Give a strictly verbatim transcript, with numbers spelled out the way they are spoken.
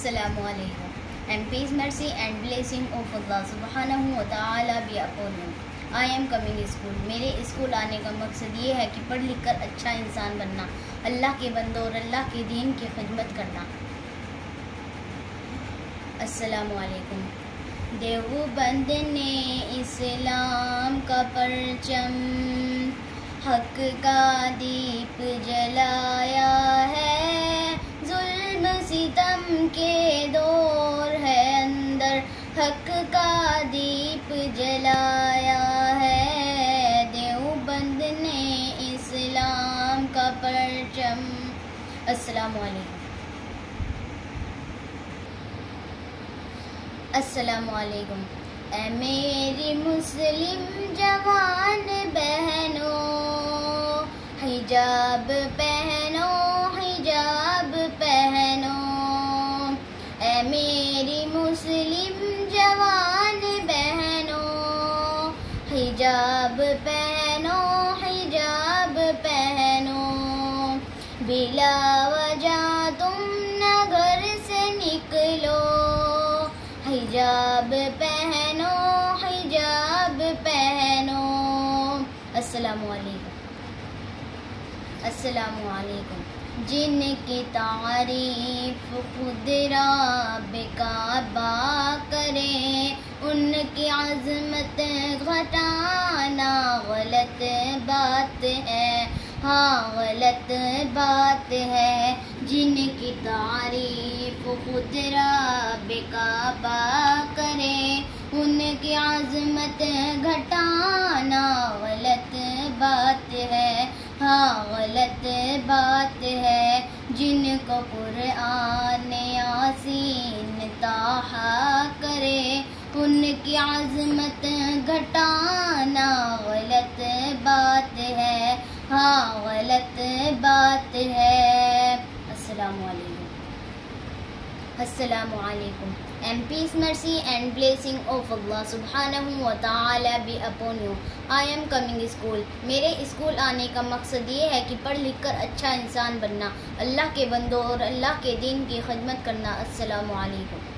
Assalamu alaikum. And peace, mercy and blessing of Allah subhanahu wa ta'ala be upon you. I am coming school. मेरे school आने का मकसद ये है कि पढ़ लिख कर अच्छा इंसान बनना, अल्लाह के बंदों और अल्लाह के दीन की खिदमत करना। अस्सलामु अलैकुम। देवबंद ने इस्लाम का परचम, हक का दीप जलाया है। जुल्म सितम के दौर है अंदर, हक का दीप जलाया है। देवबंद ने इस्लाम का परचम। अस्सलामु अलैकुम। अस्सलामु अलैकुम। ऐ मेरी मुस्लिम जवान बहनों, हिजाब पहनो, हिजाब पहनो। ऐ मेरी मुस्लिम जवान बहनों, हिजाब पहनो, हिजाब पहनो। बिला वजह तुम न घर से निकलो, हिजाब पहनो, हिजाब पहनो। अस्सलामु अलैकुम। अस्सलामु अलैकुम। जिनकी तारीफ खुद रब काबा करे, उनकी अज़मत घटाना गलत बात है, हाँ गलत बात है। जिनकी तारीफ खुद रब काबा करे, उनकी अज़मत घटाना गलत बात है, हाँ गलत बात है। जिनको कुरान यासीन ताहा करे, उनकी अज़मत घटाना गलत बात है, हाँ गलत बात है। अस्सलामु अलैकुम। Assalamu alaikum. And peace, mercy and blessing of Allah subhanahu wa ta'ala be upon you. I am coming school. मेरे स्कूल आने का मकसद ये है कि पढ़ लिख कर अच्छा इंसान बनना, अल्लाह के बंदों और अल्लाह के दीन की खिदमत करना। अस्सलामु अलैकुम।